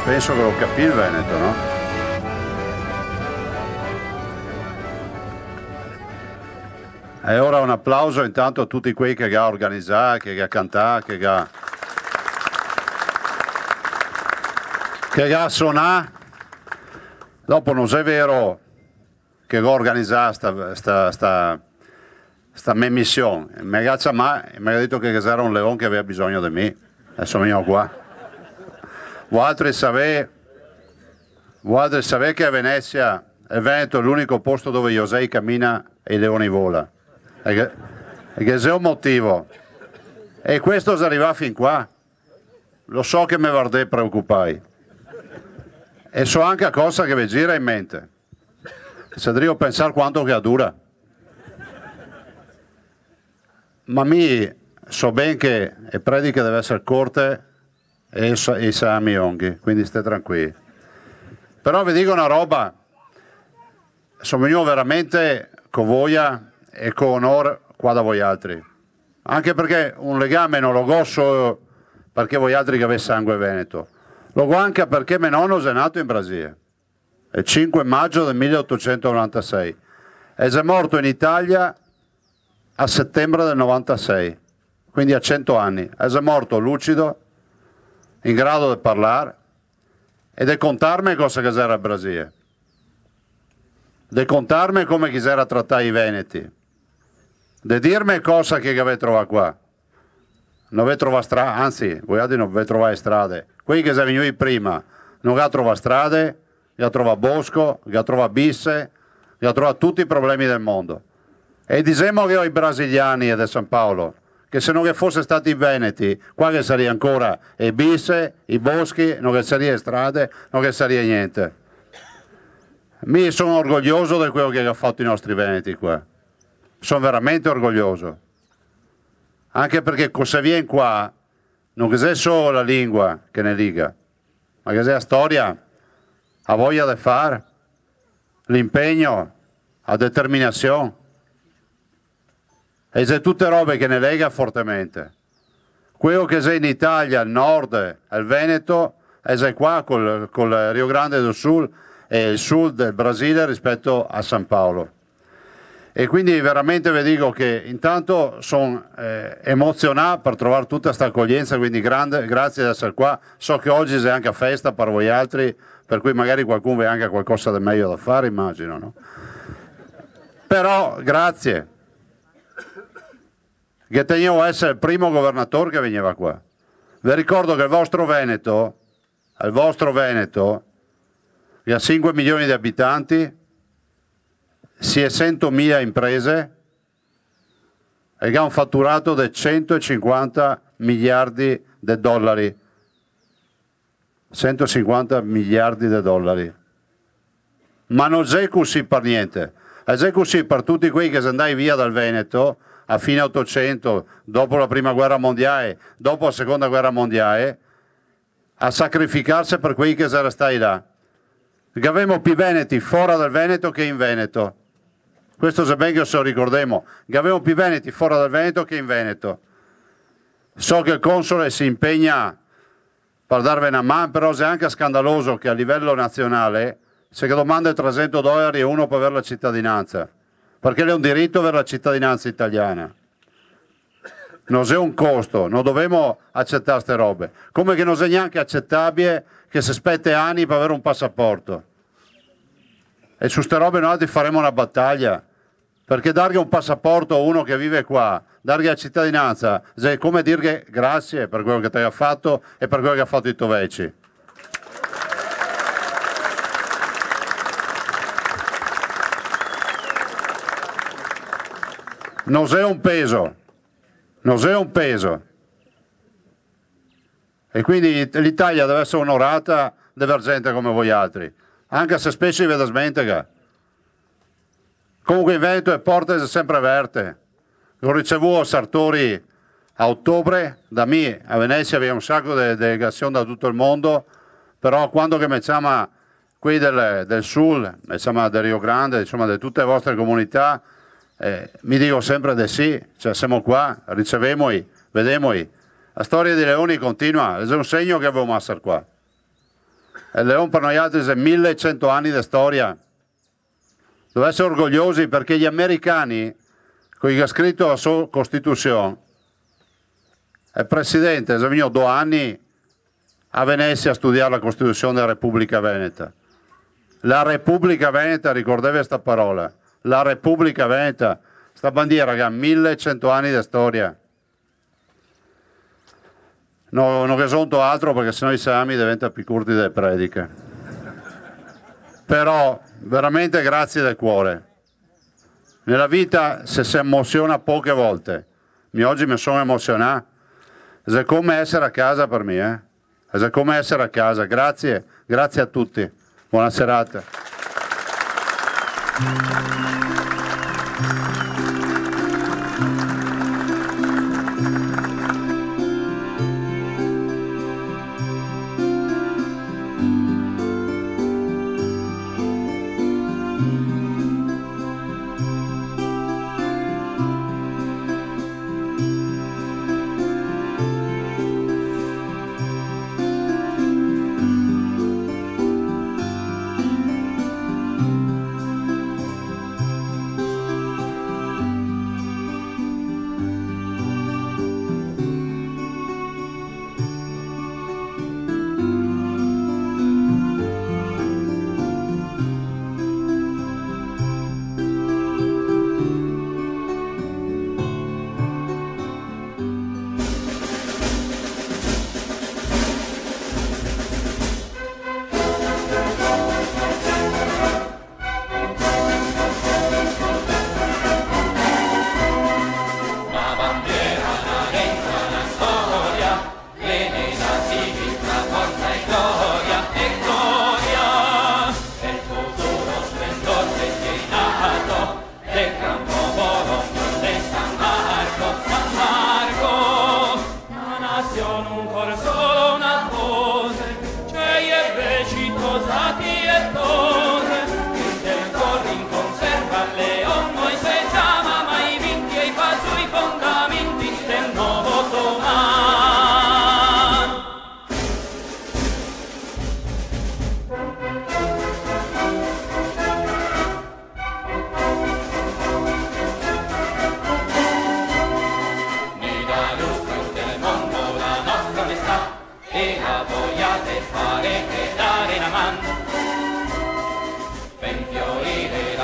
penso che lo capì il Veneto, no? E ora un applauso intanto a tutti quei che ha organizzato, che ha cantato, che ha suonato. Dopo non è vero che ha organizzato sta missione. Mi ha detto che era un leone che aveva bisogno di me. Adesso vengo qua. Voi sapete che a Venezia, il Veneto è l'unico posto dove José cammina e i leoni vola. E che c'è un motivo. E questo si arriva fin qua. Lo so che mi guardate preoccupai. E so anche a cosa che vi gira in mente. Se devo pensare quanto che dura. Ma mi so ben che le prediche deve essere corte e sa mi onghi, quindi state tranquilli. Però vi dico una roba, sono venuto veramente con voglia e con onore qua da voi altri. Anche perché un legame non lo gosso perché voi altri che avete sangue veneto. Lo go anche perché mio nonno è nato in Brasile, il 5 maggio del 1896 e è morto in Italia a settembre del 96, quindi a 100 anni. È morto lucido, in grado di parlare e di contarmi cosa che era il Brasile, di contarmi come chiesera trattare i veneti, di dirmi cosa che avete trovato qua. Non avete trovato strade, anzi, voi altri non avete trovato strade. Quelli che sono venuti prima non hanno trovato strade, hanno trovato bosco, hanno trovato bisse, hanno trovato tutti i problemi del mondo. E diciamo che i brasiliani e di San Paolo, che se non che fosse stati i veneti, qua che sarebbe ancora i bisse, i boschi, non che sarebbe strade, non che sarebbe niente. Mi sono orgoglioso di quello che hanno fatto i nostri veneti qua. Sono veramente orgoglioso. Anche perché se viene qua, non è solo la lingua che ne liga, ma che è la storia, la voglia di fare, l'impegno, la determinazione. E c'è tutte robe che ne lega fortemente. Quello che c'è in Italia, al nord, al Veneto, è qua col Rio Grande do Sul e il sud del Brasile rispetto a San Paolo. E quindi veramente vi dico che intanto sono emozionato per trovare tutta questa accoglienza, quindi grazie di essere qua. So che oggi c'è anche festa per voi altri, per cui magari qualcuno vede anche qualcosa di meglio da fare, immagino, no? Però grazie. Che tenevo a essere il primo governatore che veniva qua. Vi ricordo che il vostro Veneto, che ha 5 milioni di abitanti, si è 100.000 imprese e che ha un fatturato di 150 miliardi di dollari. 150 miliardi di dollari. Ma non è così per niente. È così per tutti quelli che sono andati via dal Veneto a fine 800, dopo la prima guerra mondiale, dopo la seconda guerra mondiale, a sacrificarsi per quelli che sono stati là. Perché avevamo più veneti fuori dal Veneto che in Veneto. Questo se ben che se lo ricordiamo, che avevamo più veneti fuori dal Veneto che in Veneto. So che il console si impegna per darvi una mano, però è anche scandaloso che a livello nazionale se domanda $300 e uno per avere la cittadinanza, perché è un diritto avere la cittadinanza italiana. Non è un costo, non dobbiamo accettare queste robe. Come che non è neanche accettabile che si aspetta anni per avere un passaporto. E su queste robe noi faremo una battaglia, perché dargli un passaporto a uno che vive qua, dargli la cittadinanza, è come dirgli grazie per quello che ti ha fatto e per quello che ha fatto i tuoi vecchi. Non è un peso, non è un peso. E quindi l'Italia deve essere onorata di avere gente come voi altri, anche se spesso vi vede smentega. Comunque in Veneto le porte sono sempre aperte. Ho ricevuto Sartori a ottobre, da me a Venezia abbiamo un sacco di delegazioni da tutto il mondo, però quando che mi chiama qui del Sul, mi chiama del Rio Grande, insomma di tutte le vostre comunità, mi dico sempre di sì, cioè siamo qua, ricevemoli, vedemoli. La storia di Leoni continua, è un segno che abbiamo essere qua. E Leon per noi altri è 1100 anni di storia. Deve essere orgogliosi perché gli americani, con chi ha scritto la sua Costituzione, il presidente, esempio, 2 anni a Venezia a studiare la Costituzione della Repubblica Veneta. La Repubblica Veneta, ricordavi questa parola, la Repubblica Veneta, sta bandiera che ha 1100 anni di storia. No, non risolto altro perché sennò i sami diventano più corti delle prediche. Però veramente grazie del cuore. Nella vita se si emoziona poche volte, oggi mi sono emozionato, è come essere a casa per me, è come essere a casa. Grazie, grazie a tutti, buona serata.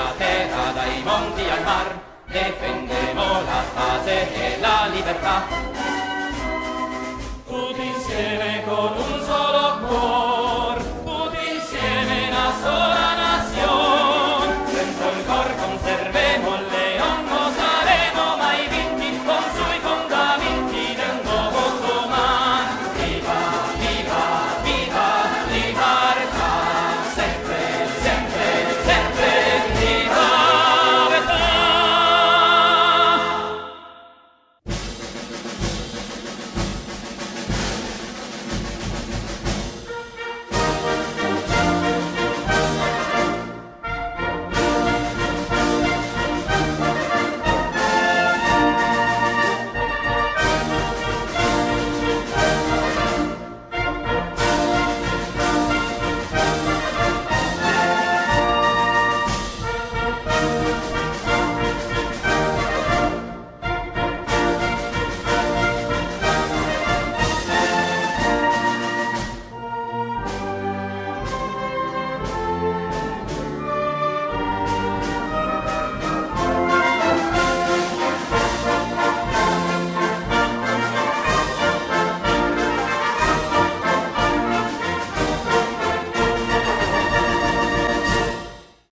Difendemo la pace e la libertà.